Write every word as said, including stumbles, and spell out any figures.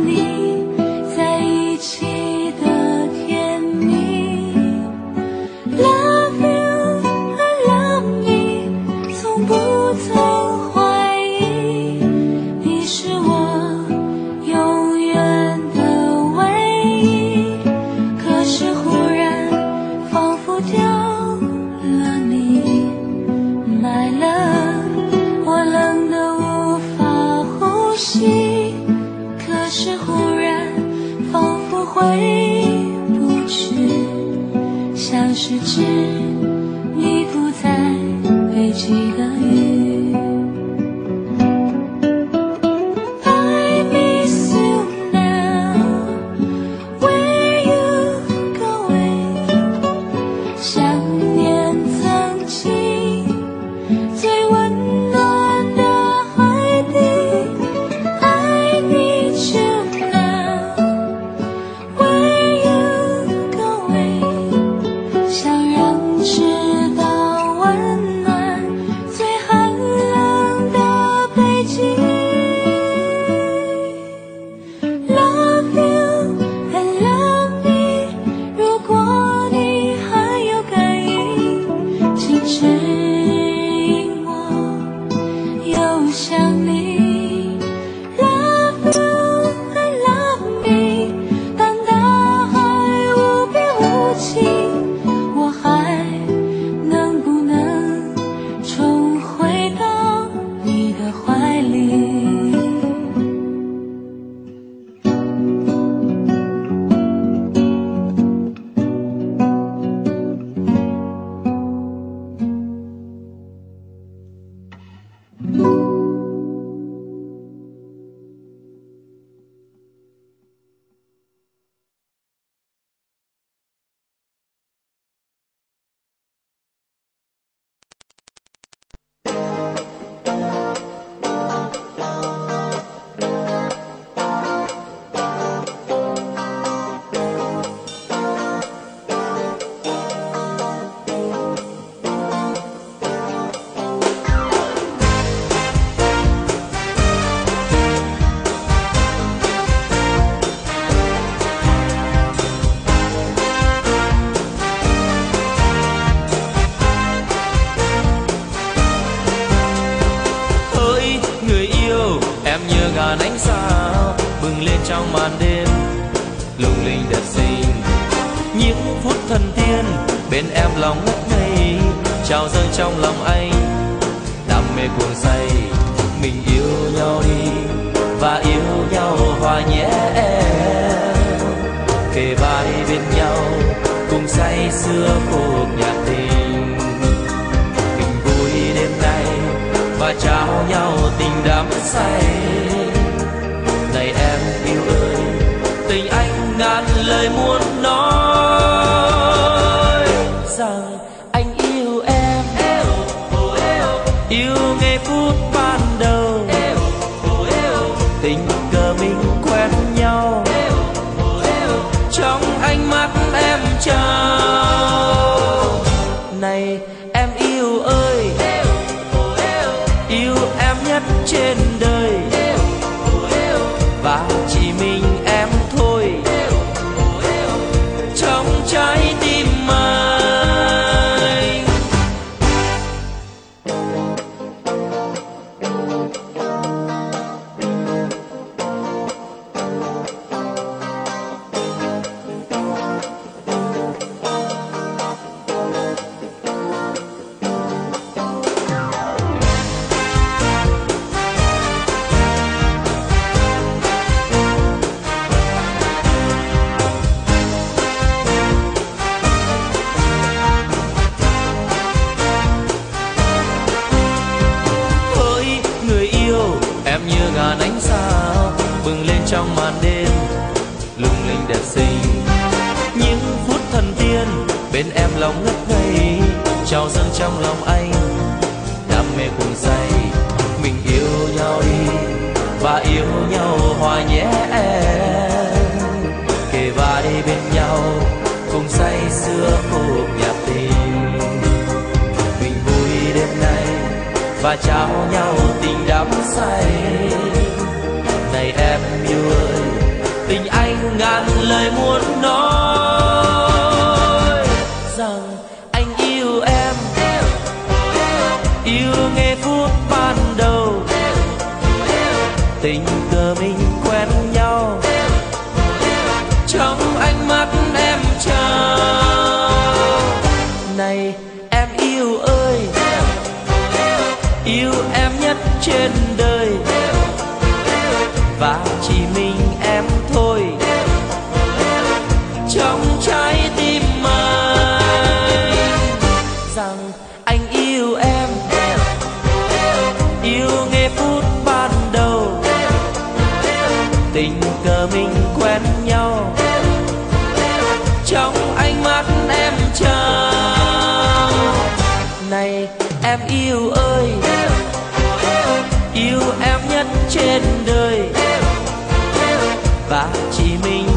Và trao nhau tình đắm say. Này em yêu ơi, ngàn lời muốn nói rằng anh yêu em, yêu nghe phút ban đầu tình cờ mình quen nhau, trong ánh mắt em trao. Này em yêu ơi, yêu em nhất trên đời, và chỉ mình em thôi trong trái tim anh. Rằng anh yêu em, yêu nghe phút ban đầu tình cờ mình quen nhau, trong ánh mắt em trao. Này em yêu ơi, yêu em nhất trên đời, và chỉ mình